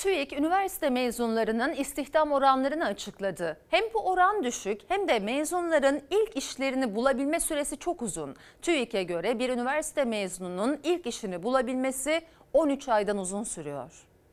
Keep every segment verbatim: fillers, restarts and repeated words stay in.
TÜİK, üniversite mezunlarının istihdam oranlarını açıkladı. Hem bu oran düşük hem de mezunların ilk işlerini bulabilme süresi çok uzun. TÜİK'e göre bir üniversite mezununun ilk işini bulabilmesi on üç aydan uzun sürüyor.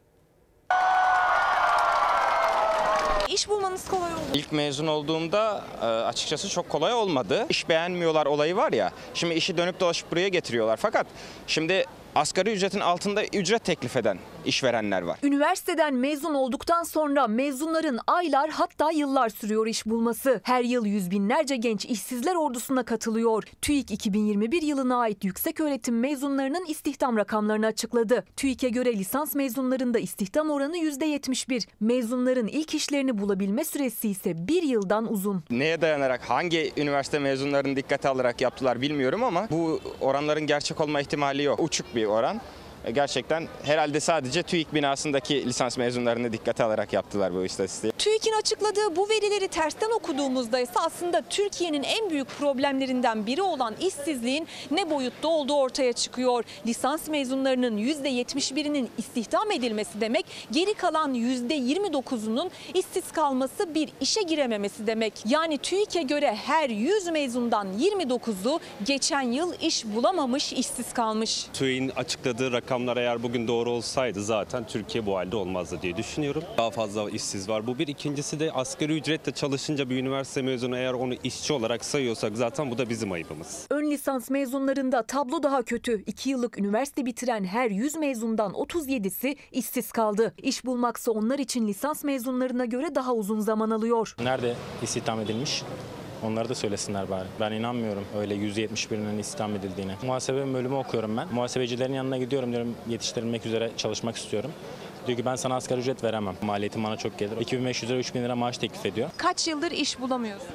İş bulmanız kolay oldu. İlk mezun olduğumda açıkçası çok kolay olmadı. İş beğenmiyorlar olayı var ya. Şimdi işi dönüp dolaşıp buraya getiriyorlar. Fakat şimdi asgari ücretin altında ücret teklif eden işverenler var. Üniversiteden mezun olduktan sonra mezunların aylar hatta yıllar sürüyor iş bulması. Her yıl yüz binlerce genç işsizler ordusuna katılıyor. TÜİK iki bin yirmi bir yılına ait yükseköğretim mezunlarının istihdam rakamlarını açıkladı. TÜİK'e göre lisans mezunlarında istihdam oranı yüzde yetmiş bir. Mezunların ilk işlerini bulabilme süresi ise bir yıldan uzun. Neye dayanarak, hangi üniversite mezunlarını dikkate alarak yaptılar bilmiyorum ama bu oranların gerçek olma ihtimali yok. Uçuk bir oran. Gerçekten herhalde sadece TÜİK binasındaki lisans mezunlarını dikkate alarak yaptılar bu istatistiği. TÜİK'in açıkladığı bu verileri tersten okuduğumuzda ise aslında Türkiye'nin en büyük problemlerinden biri olan işsizliğin ne boyutta olduğu ortaya çıkıyor. Lisans mezunlarının yüzde yetmiş birinin istihdam edilmesi demek, geri kalan yüzde yirmi dokuzunun işsiz kalması, bir işe girememesi demek. Yani TÜİK'e göre her yüz mezundan yirmi dokuzu geçen yıl iş bulamamış, işsiz kalmış. TÜİK'in açıkladığı rakamlar eğer bugün doğru olsaydı zaten Türkiye bu halde olmazdı diye düşünüyorum. Daha fazla işsiz var. Bu bir. İkincisi de asgari ücretle çalışınca bir üniversite mezunu eğer onu işçi olarak sayıyorsak zaten bu da bizim ayıbımız. Ön lisans mezunlarında tablo daha kötü. iki yıllık üniversite bitiren her yüz mezundan otuz yedisi işsiz kaldı. İş bulmaksa onlar için lisans mezunlarına göre daha uzun zaman alıyor. Nerede istihdam edilmiş? Onları da söylesinler bari. Ben inanmıyorum öyle yüzde yetmiş birinin istihdam edildiğine. Muhasebe bölümü okuyorum ben. Muhasebecilerin yanına gidiyorum, diyorum yetiştirilmek üzere çalışmak istiyorum. Diyor ki ben sana asgari ücret veremem. Maliyetim bana çok gelir. iki bin beş yüz lira üç bin lira maaş teklif ediyor. Kaç yıldır iş bulamıyorsun?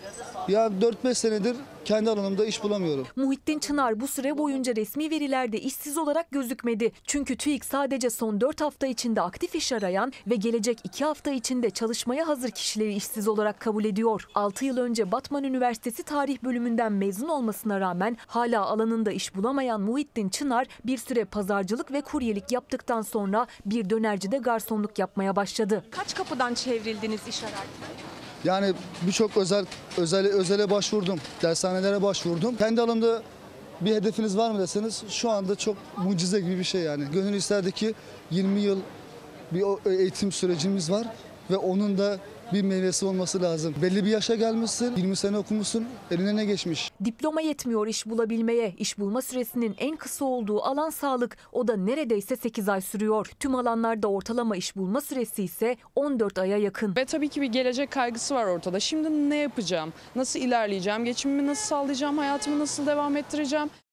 Ya dört beş senedir kendi alanımda iş bulamıyorum. Muhittin Çınar bu süre boyunca resmi verilerde işsiz olarak gözükmedi. Çünkü TÜİK sadece son dört hafta içinde aktif iş arayan ve gelecek iki hafta içinde çalışmaya hazır kişileri işsiz olarak kabul ediyor. altı yıl önce Batman Üniversitesi Tarih Bölümünden mezun olmasına rağmen hala alanında iş bulamayan Muhittin Çınar bir süre pazarcılık ve kuryelik yaptıktan sonra bir dönercide garsonluk yapmaya başladı. Kaç kapıdan çevrildiniz iş ararken? Yani birçok özel özel özele başvurdum, dershanelere başvurdum. Kendi alanımda bir hedefiniz var mı deseniz şu anda çok mucize gibi bir şey yani. Gönül isterdi ki yirmi yıl bir eğitim sürecimiz var ve onun da bir meyvesi olması lazım. Belli bir yaşa gelmişsin, yirmi sene okumuşsun, eline ne geçmiş? Diploma yetmiyor iş bulabilmeye. İş bulma süresinin en kısa olduğu alan sağlık. O da neredeyse sekiz ay sürüyor. Tüm alanlarda ortalama iş bulma süresi ise on dört aya yakın. Ve tabii ki bir gelecek kaygısı var ortada. Şimdi ne yapacağım? Nasıl ilerleyeceğim? Geçimimi nasıl sağlayacağım? Hayatımı nasıl devam ettireceğim?